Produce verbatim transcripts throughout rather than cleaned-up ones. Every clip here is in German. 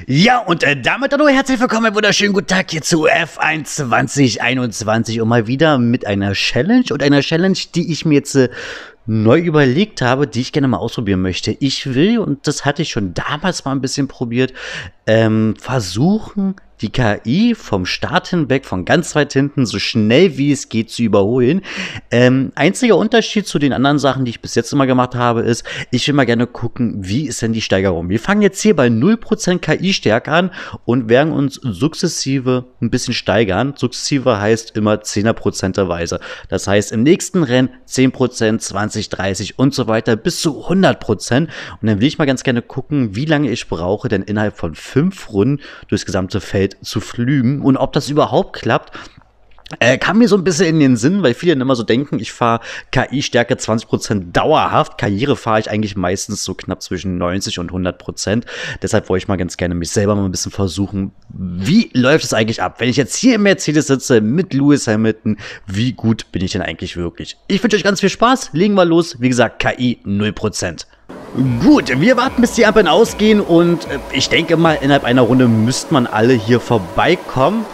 Ja, und äh, damit hallo, herzlich willkommen, einen wunderschönen guten Tag hier zu F eins zwanzig einundzwanzig und mal wieder mit einer Challenge und einer Challenge, die ich mir jetzt äh, neu überlegt habe, die ich gerne mal ausprobieren möchte. Ich will, und das hatte ich schon damals mal ein bisschen probiert, ähm, versuchen, die K I vom Start hinweg, von ganz weit hinten, so schnell wie es geht, zu überholen. Ähm, einziger Unterschied zu den anderen Sachen, die ich bis jetzt immer gemacht habe, ist, ich will mal gerne gucken, wie ist denn die Steigerung. Wir fangen jetzt hier bei null Prozent K I-Stärke an und werden uns sukzessive ein bisschen steigern. Sukzessive heißt immer zehner Prozentweise. Das heißt, im nächsten Rennen zehn Prozent, zwanzig, dreißig und so weiter bis zu hundert Prozent. Und dann will ich mal ganz gerne gucken, wie lange ich brauche, denn innerhalb von fünf Runden durchs gesamte Feld zu flügen und ob das überhaupt klappt. Äh, kam mir so ein bisschen in den Sinn, weil viele immer so denken, ich fahre K I-Stärke zwanzig Prozent dauerhaft. Karriere fahre ich eigentlich meistens so knapp zwischen neunzig und hundert Prozent. Deshalb wollte ich mal ganz gerne mich selber mal ein bisschen versuchen, wie läuft es eigentlich ab? Wenn ich jetzt hier im Mercedes sitze mit Lewis Hamilton, wie gut bin ich denn eigentlich wirklich? Ich wünsche euch ganz viel Spaß. Legen wir los. Wie gesagt, K I null Prozent. Gut, wir warten, bis die Ampeln ausgehen und äh, ich denke mal, innerhalb einer Runde müsste man alle hier vorbeikommen.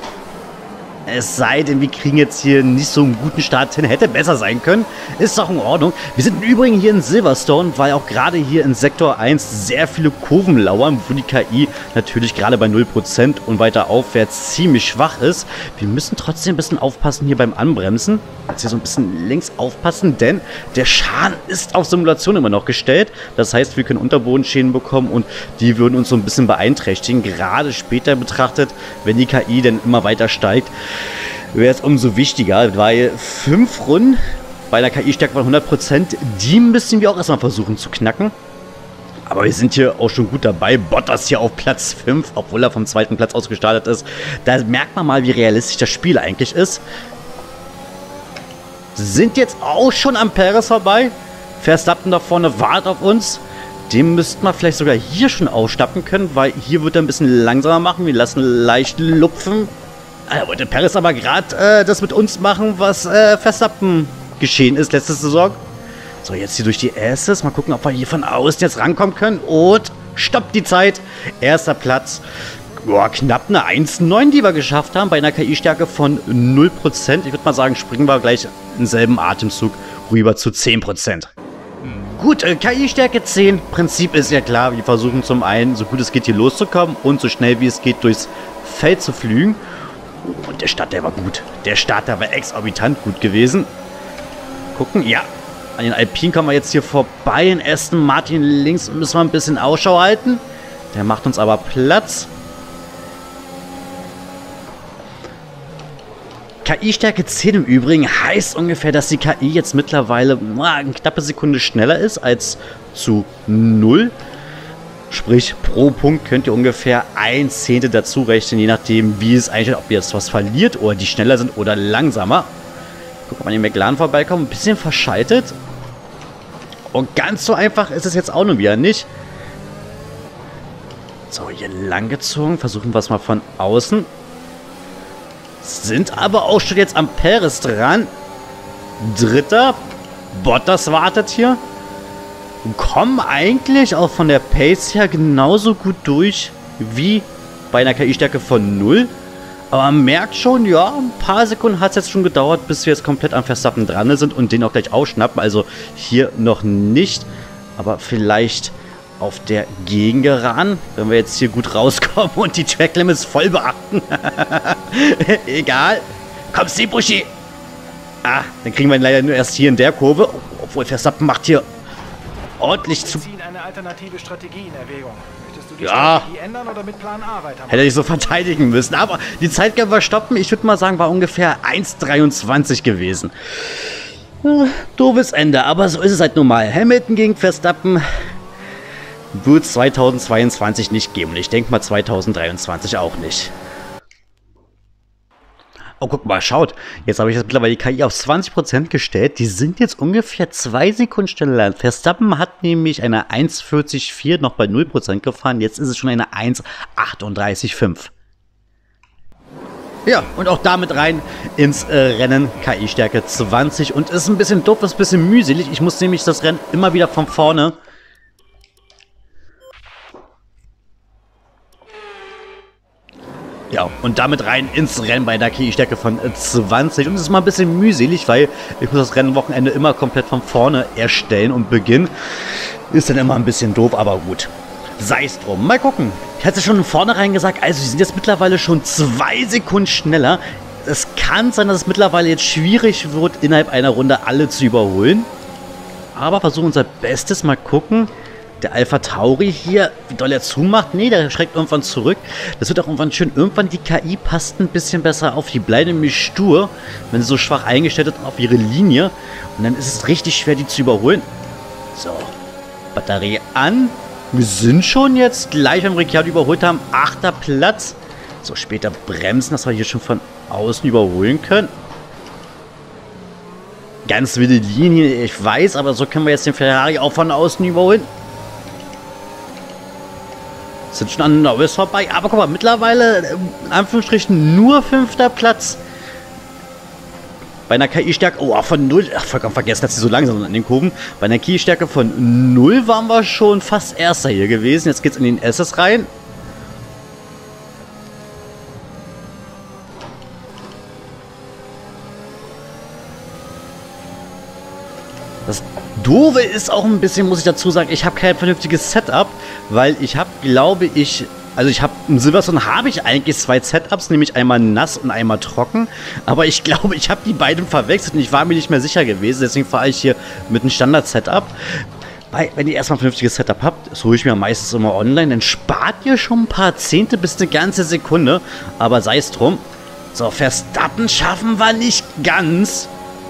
Es sei denn, wir kriegen jetzt hier nicht so einen guten Start hin. Hätte besser sein können. Ist doch in Ordnung. Wir sind im Übrigen hier in Silverstone, weil auch gerade hier in Sektor eins sehr viele Kurven lauern, wo die K I natürlich gerade bei null Prozent und weiter aufwärts ziemlich schwach ist. Wir müssen trotzdem ein bisschen aufpassen hier beim Anbremsen. Jetzt hier so ein bisschen links aufpassen, denn der Schaden ist auf Simulation immer noch gestellt. Das heißt, wir können Unterbodenschäden bekommen und die würden uns so ein bisschen beeinträchtigen. Gerade später betrachtet, wenn die K I dann immer weiter steigt, wäre es umso wichtiger, weil fünf Runden bei einer K I-Stärke von hundert Prozent, die müssen wir auch erstmal versuchen zu knacken. Aber wir sind hier auch schon gut dabei. Bottas hier auf Platz fünf, obwohl er vom zweiten Platz aus gestartet ist. Da merkt man mal, wie realistisch das Spiel eigentlich ist. Sind jetzt auch schon am Perez vorbei. Verstappen da vorne wartet auf uns. Den müssten wir vielleicht sogar hier schon ausstatten können, weil hier wird er ein bisschen langsamer machen. Wir lassen leicht lupfen. Da wollte Perez aber gerade äh, das mit uns machen, was äh, Verstappen geschehen ist letzte Saison. So, jetzt hier durch die Asses. Mal gucken, ob wir hier von außen jetzt rankommen können. Und stoppt die Zeit. Erster Platz. Boah, knapp eine eins Komma neun, die wir geschafft haben bei einer K I-Stärke von null Prozent. Ich würde mal sagen, springen wir gleich im selben Atemzug rüber zu zehn Prozent. Gut, äh, K I-Stärke zehn. Prinzip ist ja klar. Wir versuchen zum einen, so gut es geht, hier loszukommen und so schnell wie es geht, durchs Feld zu flügen. Und der Start, der war gut. Der Start, der war exorbitant gut gewesen. Gucken, ja. An den Alpinen kommen wir jetzt hier vorbei. In Aston Martin links müssen wir ein bisschen Ausschau halten. Der macht uns aber Platz. K I-Stärke zehn im Übrigen heißt ungefähr, dass die K I jetzt mittlerweile na, eine knappe Sekunde schneller ist als zu null. Sprich, pro Punkt könnt ihr ungefähr ein Zehntel dazu rechnen, je nachdem, wie es einstellt, ob ihr jetzt was verliert oder die schneller sind oder langsamer. Guck mal, an den McLaren vorbeikommen, ein bisschen verschaltet. Und ganz so einfach ist es jetzt auch noch wieder nicht. So, hier langgezogen, versuchen wir es mal von außen. Sind aber auch schon jetzt am Perez dran. Dritter, Bottas wartet hier. Kommen eigentlich auch von der Pace her genauso gut durch wie bei einer K I-Stärke von null. Aber man merkt schon, ja, ein paar Sekunden hat es jetzt schon gedauert, bis wir jetzt komplett am Verstappen dran sind und den auch gleich ausschnappen. Also hier noch nicht, aber vielleicht auf der Gegengeraden, wenn wir jetzt hier gut rauskommen und die Tracklimits voll beachten. Egal. Komm, Sebushi. Ah, dann kriegen wir ihn leider nur erst hier in der Kurve. Obwohl Verstappen macht hier ordentlich zu. Eine alternative Strategie in Erwägung. Möchtest du die ja. Strategie ändern oder mit Plan A weitermachen? Hätte ich so verteidigen müssen. Aber die Zeit können wir stoppen. Ich würde mal sagen, war ungefähr eins Komma dreiundzwanzig gewesen. Äh, doofes Ende, aber so ist es halt nun mal. Hamilton gegen Verstappen wird es zweitausendzweiundzwanzig nicht geben. Und ich denke mal zweitausenddreiundzwanzig auch nicht. Oh, guck mal, schaut. Jetzt habe ich jetzt mittlerweile die K I auf zwanzig Prozent gestellt. Die sind jetzt ungefähr zwei Sekunden schneller. Verstappen hat nämlich eine eins Komma vierzig Komma vier noch bei null Prozent gefahren. Jetzt ist es schon eine eins Komma achtunddreißig Komma fünf. Ja, und auch damit rein ins äh, Rennen. K I-Stärke zwanzig. Und ist ein bisschen doof, ist ein bisschen mühselig. Ich muss nämlich das Rennen immer wieder von vorne Ja, und damit rein ins Rennen bei einer K I-Stärke von zwanzig. Und das ist mal ein bisschen mühselig, weil ich muss das Rennwochenende immer komplett von vorne erstellen und beginnen. Ist dann immer ein bisschen doof, aber gut. Sei es drum. Mal gucken. Ich hatte schon von vornherein gesagt, also sie sind jetzt mittlerweile schon zwei Sekunden schneller. Es kann sein, dass es mittlerweile jetzt schwierig wird, innerhalb einer Runde alle zu überholen. Aber versuchen unser Bestes. Mal gucken. Der Alpha Tauri hier, wie doll er zumacht. Nee, der schreckt irgendwann zurück. Das wird auch irgendwann schön. Irgendwann die K I passt ein bisschen besser auf. Die bleiben nämlich stur, wenn sie so schwach eingestellt ist, auf ihre Linie. Und dann ist es richtig schwer, die zu überholen. So, Batterie an. Wir sind schon jetzt gleich, wenn wir Ricciardo überholt haben. Achter Platz. So, später bremsen, dass wir hier schon von außen überholen können. Ganz wilde Linie, ich weiß, aber so können wir jetzt den Ferrari auch von außen überholen. Sind schon an Norris vorbei, aber guck mal, mittlerweile in Anführungsstrichen nur fünfter Platz. Bei einer K I-Stärke, oh, von null, ach, vollkommen vergessen, dass sie so langsam sind an den Kurven. Bei einer K I-Stärke von null waren wir schon fast Erster hier gewesen. Jetzt geht's in den S S rein. Das Doofe ist auch ein bisschen, muss ich dazu sagen, ich habe kein vernünftiges Setup, weil ich habe, glaube ich, also ich habe, im Silverstone habe ich eigentlich zwei Setups, nämlich einmal nass und einmal trocken, aber ich glaube, ich habe die beiden verwechselt und ich war mir nicht mehr sicher gewesen, deswegen fahre ich hier mit einem Standard-Setup. Weil, wenn ihr erstmal ein vernünftiges Setup habt, das hole ich mir meistens immer online, dann spart ihr schon ein paar Zehnte bis eine ganze Sekunde, aber sei es drum. So, Verstappen schaffen wir nicht ganz.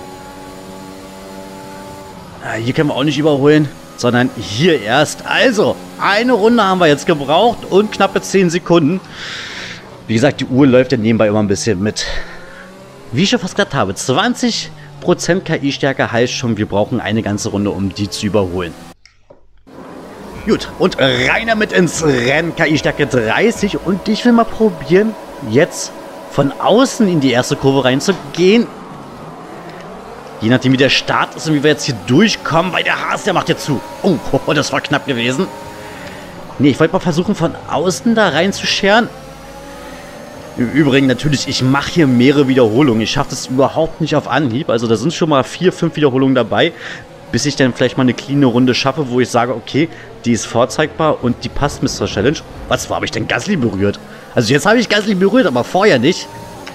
Hier können wir auch nicht überholen, sondern hier erst. Also, eine Runde haben wir jetzt gebraucht und knappe zehn Sekunden. Wie gesagt, die Uhr läuft ja nebenbei immer ein bisschen mit. Wie ich schon fast gesagt habe, zwanzig Prozent K I-Stärke heißt schon, wir brauchen eine ganze Runde, um die zu überholen. Gut, und rein damit ins Rennen. K I-Stärke dreißig und ich will mal probieren, jetzt von außen in die erste Kurve reinzugehen. Je nachdem, wie der Start ist und wie wir jetzt hier durchkommen, weil der Haas, der macht ja zu. Oh, oh, das war knapp gewesen. Nee, ich wollte mal versuchen, von außen da reinzuscheren. Im Übrigen, natürlich, ich mache hier mehrere Wiederholungen. Ich schaffe das überhaupt nicht auf Anhieb. Also da sind schon mal vier, fünf Wiederholungen dabei, bis ich dann vielleicht mal eine cleane Runde schaffe, wo ich sage, okay, die ist vorzeigbar und die passt mit zur Challenge. Was, wo habe ich denn Gasly berührt? Also jetzt habe ich Gasly berührt, aber vorher nicht.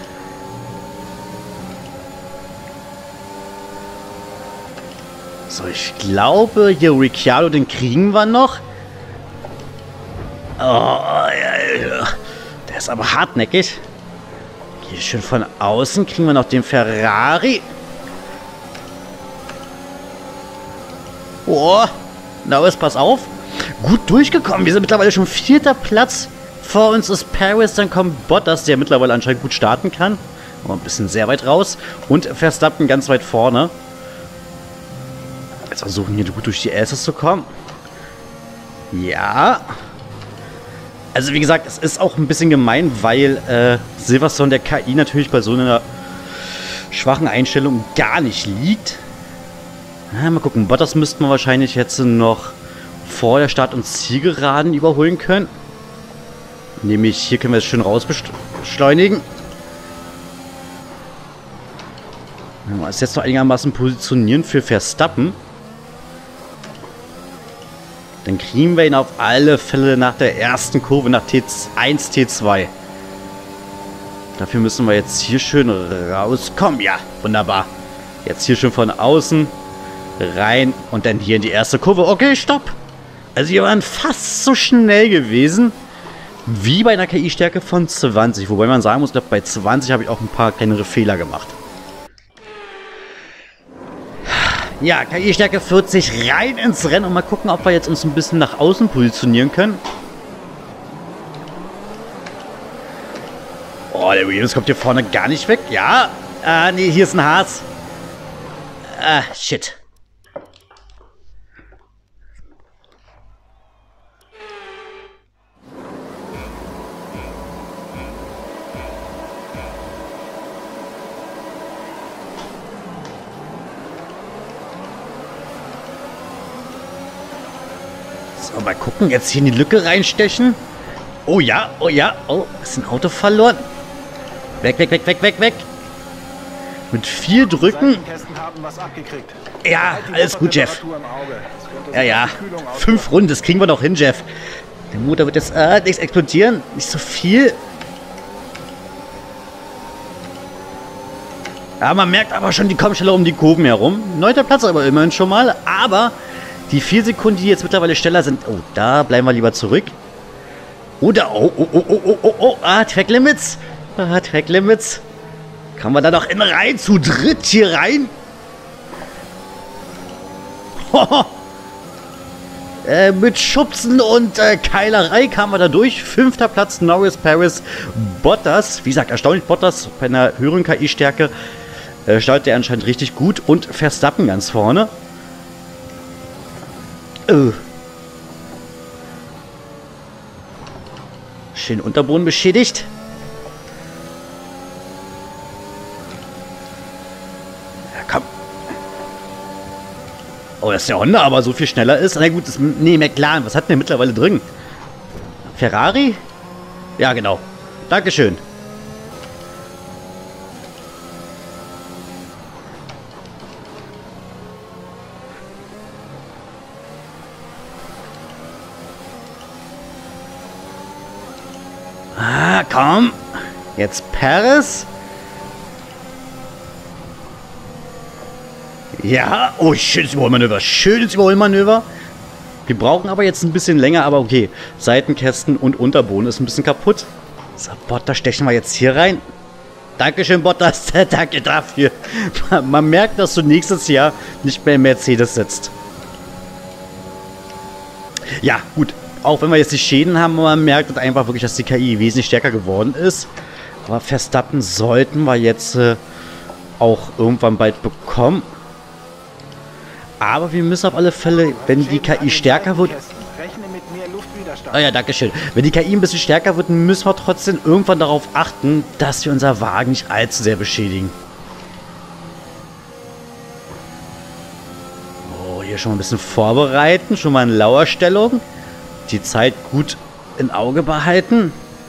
So, ich glaube, hier Ricciardo, den kriegen wir noch. Oh, ja, ja. Der ist aber hartnäckig. Hier schön von außen kriegen wir noch den Ferrari. Oh, Norris, pass auf. Gut durchgekommen. Wir sind mittlerweile schon vierter Platz. Vor uns ist Paris, dann kommt Bottas, der mittlerweile anscheinend gut starten kann. Aber ein bisschen sehr weit raus. Und Verstappen ganz weit vorne. Jetzt versuchen hier gut durch die S S zu kommen. Ja. Also wie gesagt, es ist auch ein bisschen gemein, weil äh, Silverstone der K I natürlich bei so einer schwachen Einstellung gar nicht liegt. Na, mal gucken, Bottas müssten wir wahrscheinlich jetzt noch vor der Start- und Zielgeraden überholen können. Nämlich hier können wir es schön rausbeschleunigen. Ja, ist jetzt noch einigermaßen positionieren für Verstappen. Dann kriegen wir ihn auf alle Fälle nach der ersten Kurve, nach T eins, T zwei. Dafür müssen wir jetzt hier schön rauskommen. Ja, wunderbar. Jetzt hier schön von außen rein und dann hier in die erste Kurve. Okay, stopp. Also wir waren fast so schnell gewesen wie bei einer K I-Stärke von zwanzig. Wobei man sagen muss, bei zwanzig habe ich auch ein paar kleinere Fehler gemacht. Ja, K I-Stärke vierzig, rein ins Rennen und mal gucken, ob wir jetzt uns ein bisschen nach außen positionieren können. Oh, der Williams kommt hier vorne gar nicht weg. Ja, ah, nee, hier ist ein Haas. Ah, shit. So, mal gucken, jetzt hier in die Lücke reinstechen. Oh ja, oh ja. Oh, ist ein Auto verloren. Weg, weg, weg, weg, weg, weg. Mit viel Drücken. Haben was abgekriegt. Ja, alles gut, Jeff. Ja, ja. Fünf Runden, das kriegen wir doch hin, Jeff. Der Motor wird jetzt äh, nichts explodieren. Nicht so viel. Ja, man merkt aber schon, die kommen schneller um die Kurven herum. Neunter Platz aber immerhin schon mal. Aber die vier Sekunden, die jetzt mittlerweile schneller sind. Oh, da bleiben wir lieber zurück. Oder, oh, oh, oh, oh, oh, oh, oh. Ah, Track Limits. Ah, Track Limits. Kann man da noch in rein, zu dritt hier rein? äh, mit Schubsen und äh, Keilerei kamen wir da durch. Fünfter Platz, Norris, Paris, Bottas. Wie gesagt, erstaunlich Bottas bei einer höheren K I-Stärke. Äh, startet er anscheinend richtig gut. Und Verstappen ganz vorne. Äh. Schön Unterboden beschädigt. Oh, dass der Honda aber so viel schneller ist. Na gut, das, nee, McLaren. Was hat denn der mittlerweile drin? Ferrari? Ja, genau. Dankeschön. Ah, komm. Jetzt Perez. Ja, oh, schönes Überholmanöver, schönes Überholmanöver. Wir brauchen aber jetzt ein bisschen länger, aber okay. Seitenkästen und Unterboden ist ein bisschen kaputt. So, Bottas stechen wir jetzt hier rein. Dankeschön, Bottas, danke dafür. Man, man merkt, dass du nächstes Jahr nicht mehr im Mercedes sitzt. Ja, gut. Auch wenn wir jetzt die Schäden haben, man merkt einfach wirklich, dass die K I wesentlich stärker geworden ist. Aber Verstappen sollten wir jetzt äh, auch irgendwann bald bekommen. Aber wir müssen auf alle Fälle, wenn die K I stärker wird... Oh ja, danke schön. Wenn die K I ein bisschen stärker wird, müssen wir trotzdem irgendwann darauf achten, dass wir unser Wagen nicht allzu sehr beschädigen. Oh, hier schon mal ein bisschen vorbereiten. Schon mal in Lauerstellung. Die Zeit gut im Auge behalten.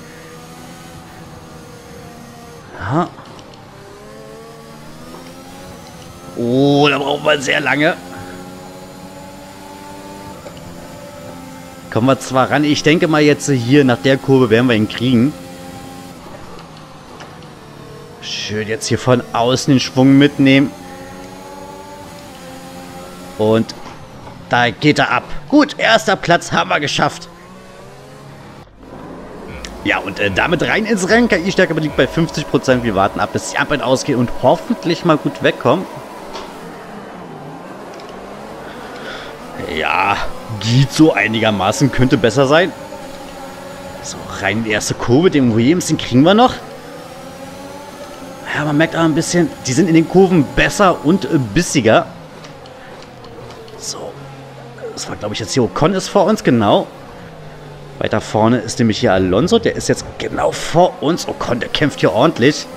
Ja. Oh, da brauchen wir sehr lange. Kommen wir zwar ran. Ich denke mal jetzt hier nach der Kurve werden wir ihn kriegen. Schön jetzt hier von außen den Schwung mitnehmen. Und da geht er ab. Gut, erster Platz haben wir geschafft. Ja, und äh, damit rein ins Rennen. K I-Stärke liegt bei fünfzig Prozent. Wir warten ab, bis die Ampeln ausgehen und hoffentlich mal gut wegkommen. Ja, geht so einigermaßen. Könnte besser sein. So, rein in die erste Kurve. Den Williams, den kriegen wir noch. Ja, man merkt aber ein bisschen, die sind in den Kurven besser und äh, bissiger. So. Das war, glaube ich, jetzt hier Ocon ist vor uns, genau. Weiter vorne ist nämlich hier Alonso. Der ist jetzt genau vor uns. Ocon, der kämpft hier ordentlich.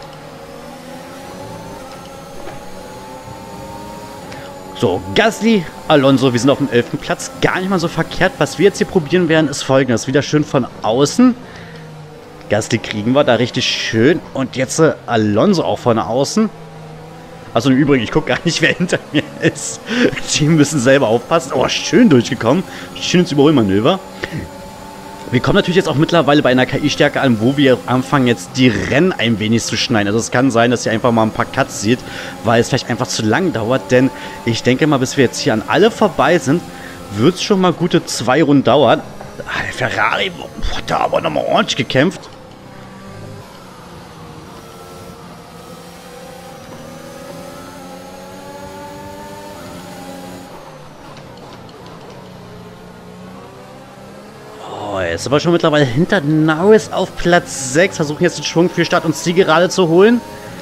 So, Gasly, Alonso, wir sind auf dem elften Platz. Gar nicht mal so verkehrt. Was wir jetzt hier probieren werden, ist folgendes. Wieder schön von außen. Gasly kriegen wir da richtig schön. Und jetzt äh, Alonso auch von außen. Also im Übrigen, ich gucke gar nicht, wer hinter mir ist. Die müssen selber aufpassen. Oh, schön durchgekommen. Schönes Überholmanöver. Wir kommen natürlich jetzt auch mittlerweile bei einer K I-Stärke an, wo wir anfangen jetzt die Rennen ein wenig zu schneiden. Also es kann sein, dass ihr einfach mal ein paar Cuts seht, weil es vielleicht einfach zu lang dauert. Denn ich denke mal, bis wir jetzt hier an alle vorbei sind, wird es schon mal gute zwei Runden dauern. Ah, der Ferrari hat da aber nochmal ordentlich gekämpft. Jetzt sind wir schon mittlerweile hinter Norris auf Platz sechs. Versuchen jetzt den Schwung für Start und Ziel gerade zu holen.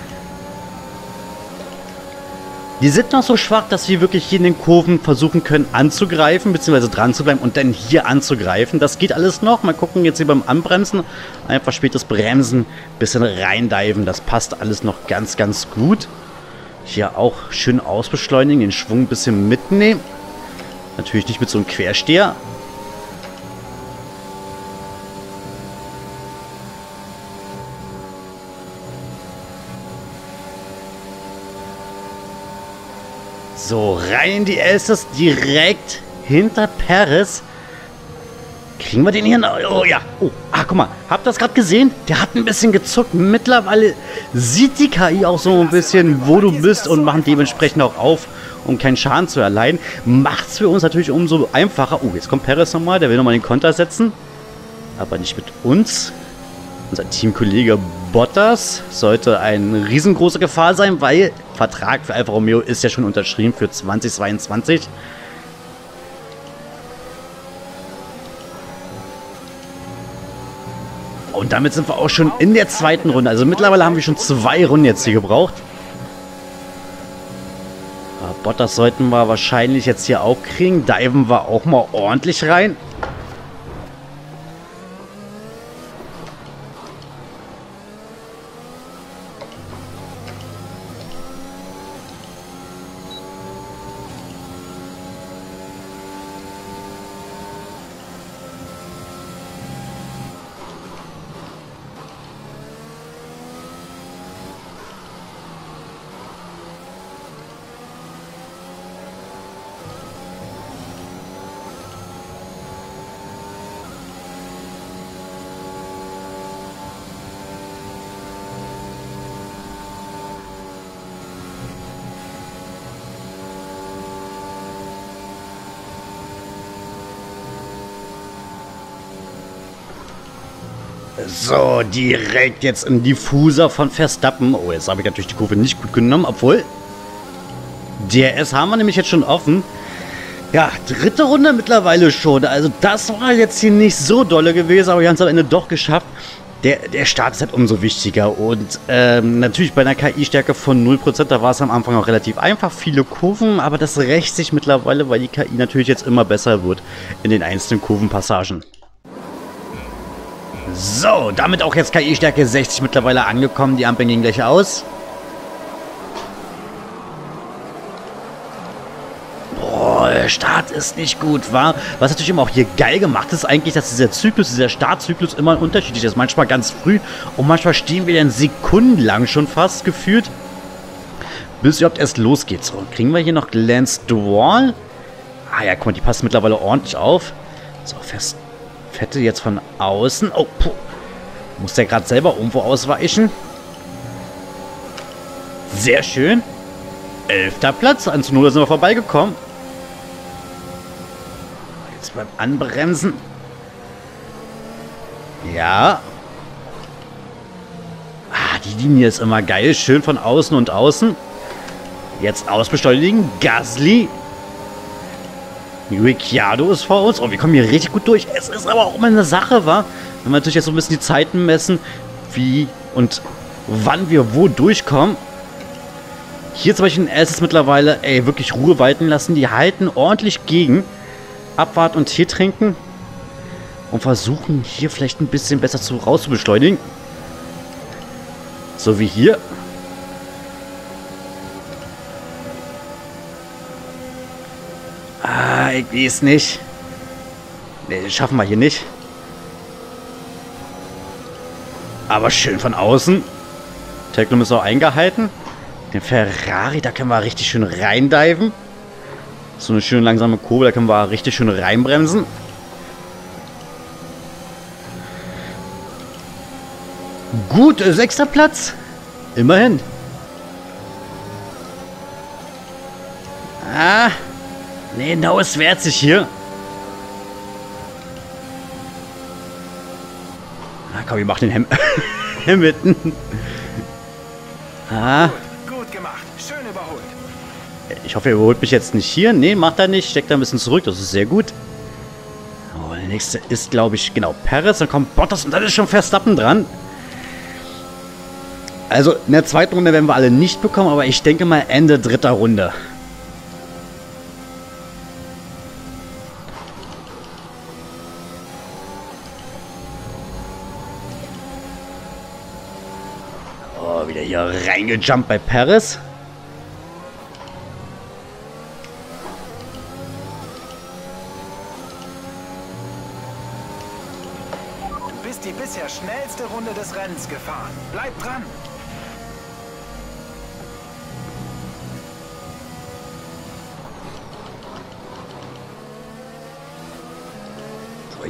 Die sind noch so schwach, dass wir wirklich hier in den Kurven versuchen können anzugreifen, beziehungsweise dran zu bleiben und dann hier anzugreifen. Das geht alles noch. Mal gucken jetzt hier beim Anbremsen. Einfach spätes Bremsen, bisschen reindiven. Das passt alles noch ganz, ganz gut. Hier auch schön ausbeschleunigen, den Schwung ein bisschen mitnehmen. Natürlich nicht mit so einem Quersteher. So, rein in die Elstes, direkt hinter Perez. Kriegen wir den hier noch? Oh ja. Oh, ah, guck mal. Habt ihr das gerade gesehen? Der hat ein bisschen gezuckt. Mittlerweile sieht die K I auch so ein bisschen, wo du bist und macht dementsprechend auch auf, um keinen Schaden zu erleiden. Macht es für uns natürlich umso einfacher. Oh, jetzt kommt Perez nochmal. Der will nochmal den Konter setzen. Aber nicht mit uns. Unser Teamkollege Bottas sollte eine riesengroße Gefahr sein, weil Vertrag für Alfa Romeo ist ja schon unterschrieben für zweitausendzweiundzwanzig. Und damit sind wir auch schon in der zweiten Runde. Also mittlerweile haben wir schon zwei Runden jetzt hier gebraucht. Aber Bottas sollten wir wahrscheinlich jetzt hier auch kriegen. Diven wir auch mal ordentlich rein. So, direkt jetzt im Diffuser von Verstappen. Oh, jetzt habe ich natürlich die Kurve nicht gut genommen, obwohl D R S haben wir nämlich jetzt schon offen. Ja, dritte Runde mittlerweile schon. Also das war jetzt hier nicht so dolle gewesen, aber wir haben es am Ende doch geschafft. Der, der Start ist halt umso wichtiger und ähm, natürlich bei einer K I-Stärke von null Prozent, da war es am Anfang auch relativ einfach, viele Kurven, aber das rächt sich mittlerweile, weil die K I natürlich jetzt immer besser wird in den einzelnen Kurvenpassagen. So, damit auch jetzt K I-Stärke sechzig mittlerweile angekommen. Die Ampeln gehen gleich aus. Boah, der Start ist nicht gut, wa? Was natürlich immer auch hier geil gemacht ist, eigentlich, dass dieser Zyklus, dieser Startzyklus immer unterschiedlich ist. Manchmal ganz früh und manchmal stehen wir dann sekundenlang schon fast gefühlt, bis überhaupt erst losgeht. So, kriegen wir hier noch Lance Stroll? Ah ja, guck mal, die passt mittlerweile ordentlich auf. So, fest. Fette jetzt von außen. Oh, puh. Muss der gerade selber irgendwo ausweichen. Sehr schön. Elfter Platz. An Tsunoda sind wir vorbeigekommen. Jetzt beim Anbremsen. Ja. Ah, die Linie ist immer geil. Schön von außen und außen. Jetzt ausbeschleunigen. Gasly. Ricciardo ist vor uns. Oh, wir kommen hier richtig gut durch. Es ist aber auch immer eine Sache, wa? Wenn wir natürlich jetzt so ein bisschen die Zeiten messen, wie und wann wir wo durchkommen. Hier zum Beispiel in S ist mittlerweile, ey, wirklich Ruhe walten lassen. Die halten ordentlich gegen. Abwarten und Tee trinken. Und versuchen hier vielleicht ein bisschen besser zu rauszubeschleunigen. So wie hier. Ah, ich weiß nicht. Ne, das schaffen wir hier nicht. Aber schön von außen. Tackle ist auch eingehalten. Den Ferrari, da können wir richtig schön reindiven. So eine schöne langsame Kurve, da können wir richtig schön reinbremsen. Gut, sechster Platz. Immerhin. Ah. Nee, no, es wehrt sich hier. Ah, komm, wir machen den Ham Hamilton. Ah. Gut, gut gemacht. Schön überholt. Ich hoffe, er überholt mich jetzt nicht hier. Nee, macht er nicht. Steckt da ein bisschen zurück. Das ist sehr gut. Oh, der nächste ist, glaube ich, genau, Perez. Dann kommt Bottas und dann ist schon Verstappen dran. Also, in der zweiten Runde werden wir alle nicht bekommen, aber ich denke mal Ende dritter Runde. Oh, wieder hier reingejumpt bei Perez. Du bist die bisher schnellste Runde des Rennens gefahren. Bleib dran.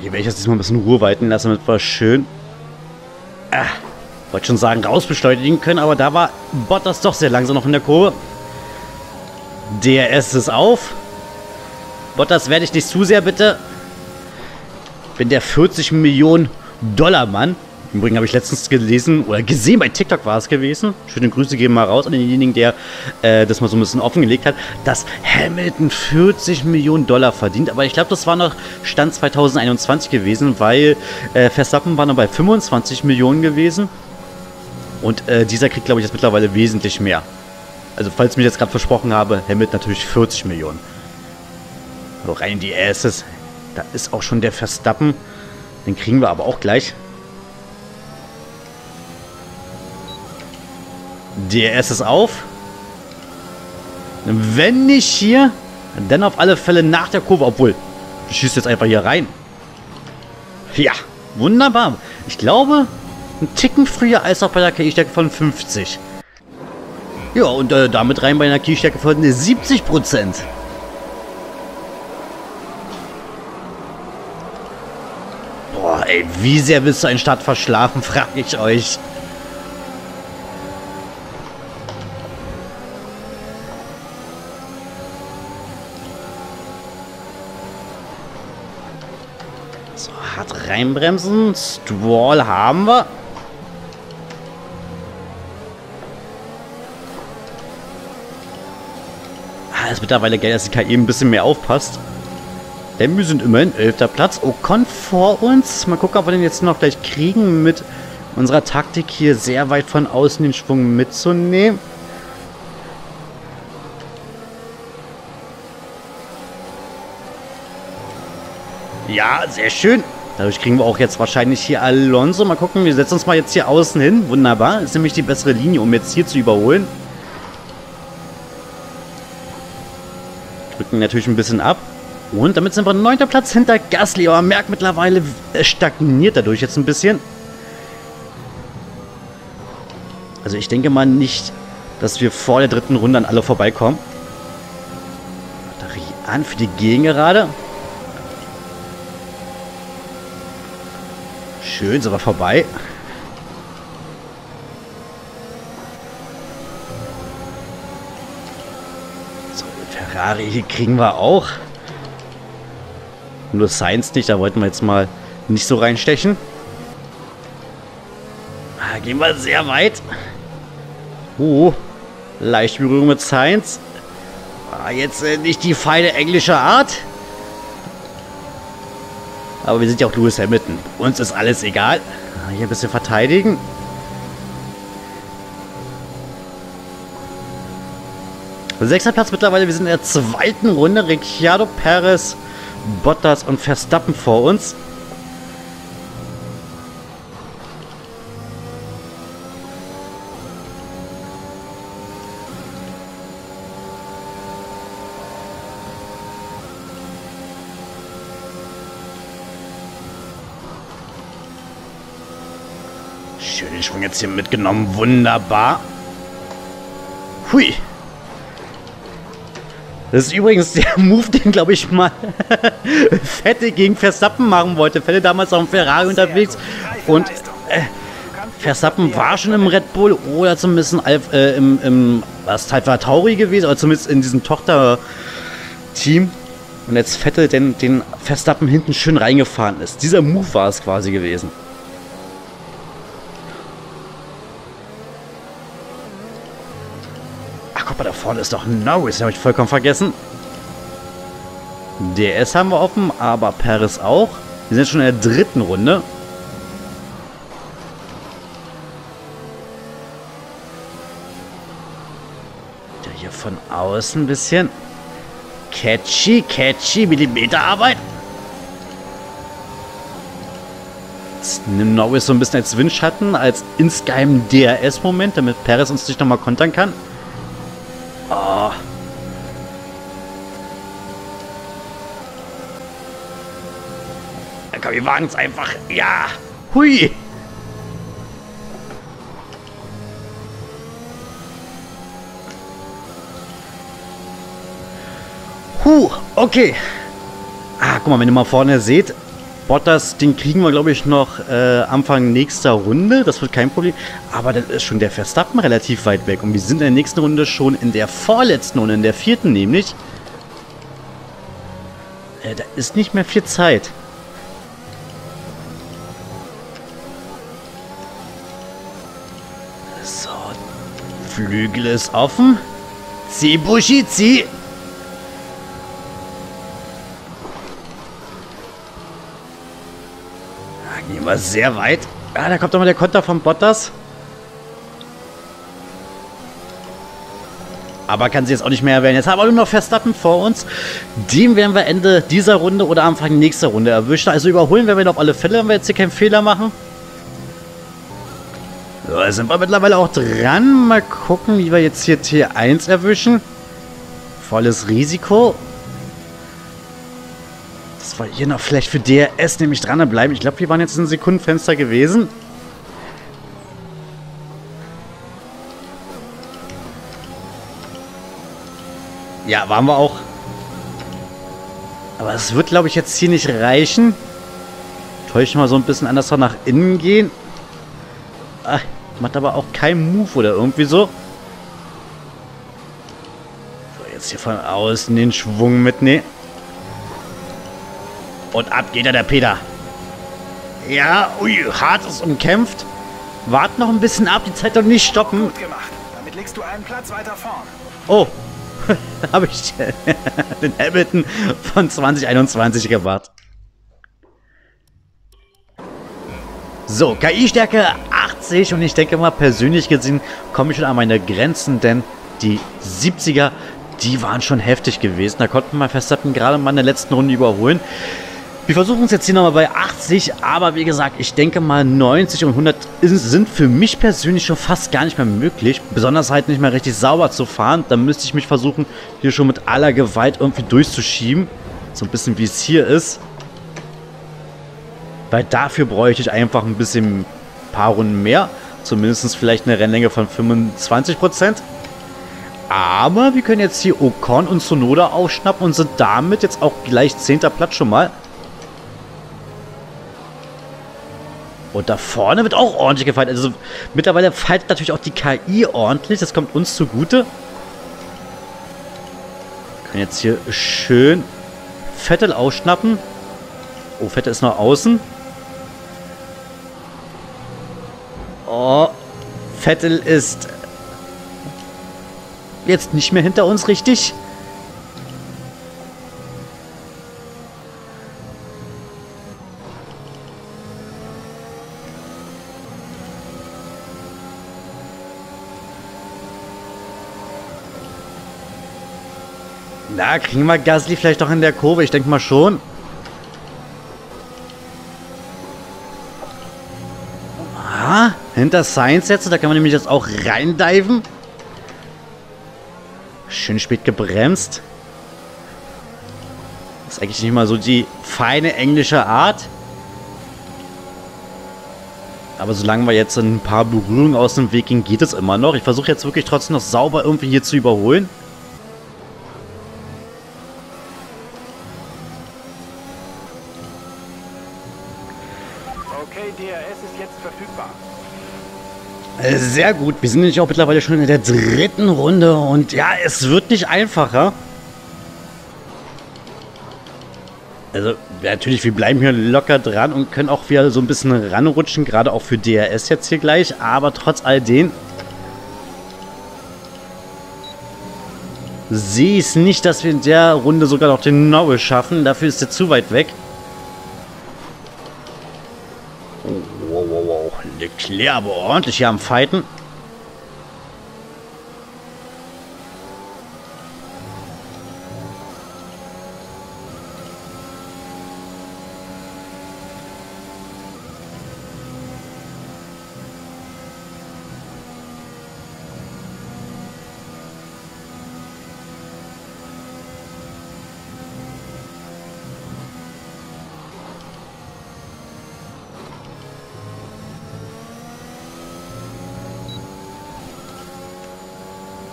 Hier werde ich jetzt diesmal ein bisschen Ruhe walten lassen, damit wir schön... Ah, wollte schon sagen, rausbeschleunigen können, aber da war Bottas doch sehr langsam noch in der Kurve. D R S ist auf. Bottas, werde ich nicht zu sehr, bitte. Bin der vierzig Millionen Dollar Mann. Im Übrigen habe ich letztens gelesen, oder gesehen, bei TikTok war es gewesen. Schöne Grüße gehen mal raus an denjenigen, der äh, das mal so ein bisschen offengelegt hat, dass Hamilton vierzig Millionen Dollar verdient. Aber ich glaube, das war noch Stand zweitausendeinundzwanzig gewesen, weil äh, Verstappen war noch bei fünfundzwanzig Millionen gewesen. Und äh, dieser kriegt, glaube ich, jetzt mittlerweile wesentlich mehr. Also, falls ich mir jetzt gerade versprochen habe, Hamilton natürlich vierzig Millionen. So, rein in die Asses. Da ist auch schon der Verstappen. Den kriegen wir aber auch gleich. D R S ist auf. Wenn nicht hier, dann auf alle Fälle nach der Kurve. Obwohl, du schießt jetzt einfach hier rein. Ja, wunderbar. Ich glaube, ein Ticken früher als auch bei der K I-Stärke von fünfzig. Ja, und äh, damit rein bei einer K I-Stärke von siebzig Prozent. Boah, ey, wie sehr willst du einen Start verschlafen, frage ich euch. So, hart reinbremsen. Stroll haben wir. Ah, ist mittlerweile geil, dass die K I ein bisschen mehr aufpasst. Denn wir sind immerhin elfter Platz. Ocon vor uns. Mal gucken, ob wir den jetzt noch gleich kriegen, mit unserer Taktik hier sehr weit von außen den Schwung mitzunehmen. Ja, sehr schön. Dadurch kriegen wir auch jetzt wahrscheinlich hier Alonso. Mal gucken, wir setzen uns mal jetzt hier außen hin. Wunderbar. Ist nämlich die bessere Linie, um jetzt hier zu überholen. Drücken natürlich ein bisschen ab. Und damit sind wir neunter Platz hinter Gasly. Aber man merkt mittlerweile, es stagniert dadurch jetzt ein bisschen. Also ich denke mal nicht, dass wir vor der dritten Runde an alle vorbeikommen. Batterie an für die Gegengerade. Schön, sind wir vorbei. So, den Ferrari hier kriegen wir auch. Nur Sainz nicht, da wollten wir jetzt mal nicht so reinstechen. Da gehen wir sehr weit. Oh, leicht Berührung mit Sainz. Ah, jetzt äh, nicht die feine englische Art. Aber wir sind ja auch Lewis Hamilton. Uns ist alles egal. Hier ein bisschen verteidigen. Sechster Platz mittlerweile. Wir sind in der zweiten Runde. Ricciardo, Perez, Bottas und Verstappen vor uns. Schön den Schwung jetzt hier mitgenommen. Wunderbar. Hui. Das ist übrigens der Move, den, glaube ich, mal Vettel gegen Verstappen machen wollte. Vettel damals auf dem Ferrari unterwegs. Und äh, Verstappen war schon im Red Bull oder zumindest Alf, äh, im, im was Alpha Tauri gewesen. Oder zumindest in diesem Tochter-Team. Und jetzt Vettel den, den Verstappen hinten schön reingefahren ist. Dieser Move war es quasi gewesen. Guck mal, da vorne ist doch Norris, habe ich vollkommen vergessen. D R S haben wir offen, aber Perez auch. Wir sind schon in der dritten Runde. Der hier von außen ein bisschen. Catchy, catchy, Millimeterarbeit. Jetzt nimmt Norris so ein bisschen als Windschatten, als insgeheim D R S-Moment, damit Perez uns nicht nochmal kontern kann. Oh. Ja, komm, wir wagen es einfach. Ja. Hui. Huh, okay. Ah, guck mal, wenn ihr mal vorne seht, Bottas, den kriegen wir, glaube ich, noch äh, Anfang nächster Runde. Das wird kein Problem. Aber dann ist schon der Verstappen relativ weit weg. Und wir sind in der nächsten Runde schon in der vorletzten Runde, in der vierten nämlich. Äh, da ist nicht mehr viel Zeit. So. Flügel ist offen. Zieh, Buschi, zieh. Gehen wir sehr weit. Ah, da kommt doch mal der Konter von Bottas. Aber kann sich jetzt auch nicht mehr erwähnen. Jetzt haben wir nur noch Verstappen vor uns. Den werden wir Ende dieser Runde oder Anfang nächster Runde erwischen. Also überholen werden wir ihn auf alle Fälle, wenn wir jetzt hier keinen Fehler machen. So, da sind wir mittlerweile auch dran. Mal gucken, wie wir jetzt hier T eins erwischen. Volles Risiko. Das war hier noch vielleicht für D R S nämlich dranbleiben. Ich glaube, wir waren jetzt in einem Sekundenfenster gewesen. Ja, waren wir auch. Aber es wird, glaube ich, jetzt hier nicht reichen. Täuschen mal so ein bisschen anders nach innen gehen. Ach, macht aber auch keinen Move oder irgendwie so. So, jetzt hier von außen den Schwung mitnehmen. Und ab geht er, der Peter. Ja, ui, hart ist umkämpft. Wart noch ein bisschen ab, die Zeit doch nicht stoppen. Gut gemacht. Damit liegst du einen Platz weiter vorn. Oh, habe ich den Hamilton von zwanzig einundzwanzig gemacht. So, K I-Stärke achtzig und ich denke mal, persönlich gesehen komme ich schon an meine Grenzen, denn die siebziger, die waren schon heftig gewesen. Da konnten wir Verstappen gerade mal in der letzten Runde überholen. Wir versuchen es jetzt hier nochmal bei achtzig, aber wie gesagt, ich denke mal neunzig und hundert sind für mich persönlich schon fast gar nicht mehr möglich. Besonders halt nicht mehr richtig sauber zu fahren. Da müsste ich mich versuchen, hier schon mit aller Gewalt irgendwie durchzuschieben. So ein bisschen wie es hier ist. Weil dafür bräuchte ich einfach ein bisschen, ein paar Runden mehr. Zumindest vielleicht eine Rennlänge von fünfundzwanzig Prozent. Aber wir können jetzt hier Ocon und Tsunoda aufschnappen und sind damit jetzt auch gleich zehnter Platz schon mal. Und da vorne wird auch ordentlich gefightet. Also mittlerweile fightet natürlich auch die K I ordentlich. Das kommt uns zugute. Wir können jetzt hier schön Vettel ausschnappen. Oh, Vettel ist noch außen. Oh, Vettel ist jetzt nicht mehr hinter uns, richtig? Na, kriegen wir Gasly vielleicht doch in der Kurve? Ich denke mal schon. Ah, hinter Sainz jetzt. Da kann man nämlich jetzt auch reindiven. Schön spät gebremst. Das ist eigentlich nicht mal so die feine englische Art. Aber solange wir jetzt ein paar Berührungen aus dem Weg gehen, geht es immer noch. Ich versuche jetzt wirklich trotzdem noch sauber irgendwie hier zu überholen. Okay, D R S ist jetzt verfügbar. Sehr gut. Wir sind nämlich auch mittlerweile schon in der dritten Runde. Und ja, es wird nicht einfacher. Also, natürlich, wir bleiben hier locker dran und können auch wieder so ein bisschen ranrutschen. Gerade auch für D R S jetzt hier gleich. Aber trotz all dem sehe ich es nicht, dass wir in der Runde sogar noch den Norris schaffen. Dafür ist er zu weit weg. Wow, wow, wow. Leclerc aber ordentlich hier am Fighten.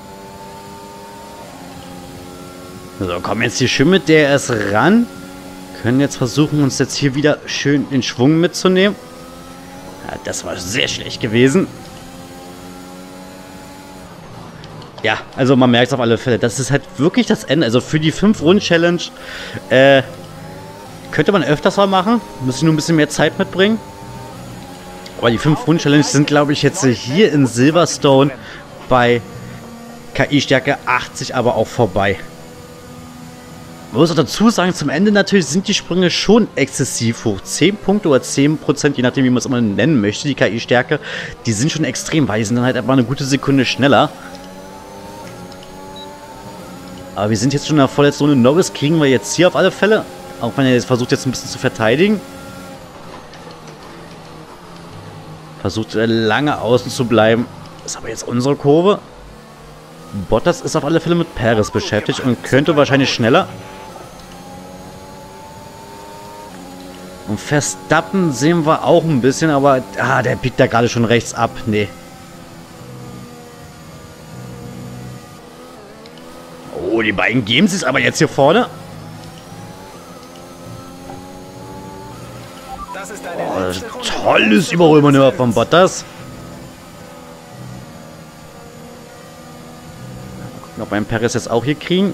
So, kommen jetzt hier schön mit D R S ran. Können jetzt versuchen, uns jetzt hier wieder schön den Schwung mitzunehmen. Ja, das war sehr schlecht gewesen. Ja, also man merkt es auf alle Fälle. Das ist halt wirklich das Ende. Also für die fünf Runden Challenge äh, könnte man öfters mal machen. Müsste nur ein bisschen mehr Zeit mitbringen. Aber die fünf Runden Challenge sind, glaube ich, jetzt hier in Silverstone bei K I-Stärke achtzig aber auch vorbei. Man muss auch dazu sagen, zum Ende natürlich sind die Sprünge schon exzessiv hoch. zehn Punkte oder zehn Prozent, je nachdem, wie man es immer nennen möchte, die K I-Stärke, die sind schon extrem, weil die sind dann halt einfach eine gute Sekunde schneller. Aber wir sind jetzt schon in der vorletzten Runde. Norris kriegen wir jetzt hier auf alle Fälle. Auch wenn er jetzt versucht, jetzt ein bisschen zu verteidigen. Versucht lange außen zu bleiben. Das ist aber jetzt unsere Kurve. Bottas ist auf alle Fälle mit Perez beschäftigt und könnte wahrscheinlich schneller. Und Verstappen sehen wir auch ein bisschen, aber ah, der biegt da gerade schon rechts ab. Nee. Oh, die beiden geben es aber jetzt hier vorne. Das ist eine Oh, letzte Runde. tolles Überholmanöver von Bottas. Mal gucken, ob wir einen Perez jetzt auch hier kriegen.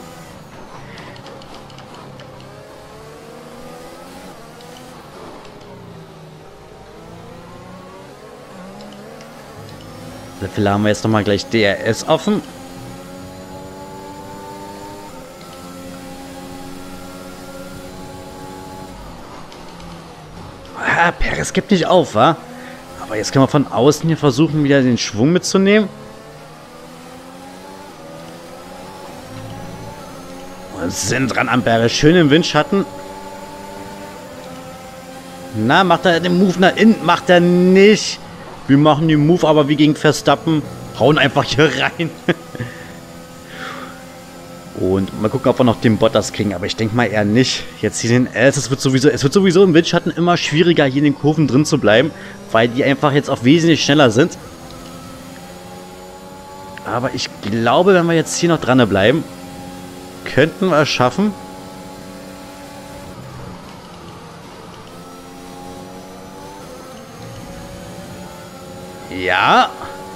Dafür haben wir jetzt nochmal gleich D R S offen. Ah, Perez gibt nicht auf, wa? Aber jetzt können wir von außen hier versuchen, wieder den Schwung mitzunehmen. Und sind dran am Perez. Schön im Windschatten. Na, macht er den Move nach innen? Macht er nicht. Wir machen den Move, aber wie gegen Verstappen. Hauen einfach hier rein. Und mal gucken, ob wir noch den Bottas kriegen. Aber ich denke mal eher nicht. Jetzt hier den S. Es wird sowieso, es wird sowieso im Windschatten immer schwieriger, hier in den Kurven drin zu bleiben. Weil die einfach jetzt auch wesentlich schneller sind. Aber ich glaube, wenn wir jetzt hier noch dran bleiben, könnten wir es schaffen. Ja.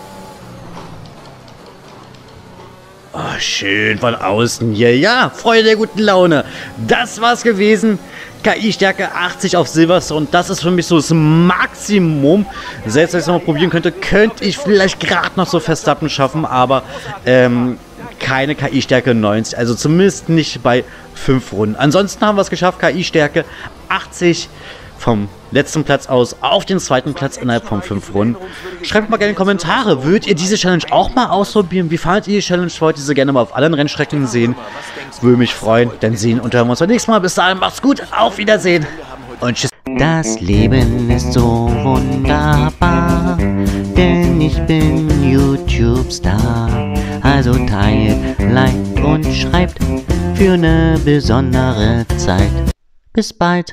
Oh, schön von außen hier. Ja, Freude der guten Laune. Das war's gewesen. K I-Stärke achtzig auf Silverstone. Das ist für mich so das Maximum. Selbst wenn ich es nochmal probieren könnte, könnte ich vielleicht gerade noch so Verstappen schaffen. Aber ähm, keine K I-Stärke neunzig. Also zumindest nicht bei fünf Runden. Ansonsten haben wir es geschafft. K I-Stärke achtzig. Vom letzten Platz aus auf den zweiten Platz innerhalb von fünf Runden. Schreibt mal gerne in die Kommentare, würdet ihr diese Challenge auch mal ausprobieren? Wie fandet ihr die Challenge? Wollt ihr sie gerne mal auf allen Rennstrecken sehen? Würde mich freuen. Dann sehen und hören wir uns beim nächsten Mal. Bis dahin, macht's gut. Auf Wiedersehen. Und tschüss. Das Leben ist so wunderbar, denn ich bin YouTube-Star. Also teilt, liked und schreibt für eine besondere Zeit. Bis bald.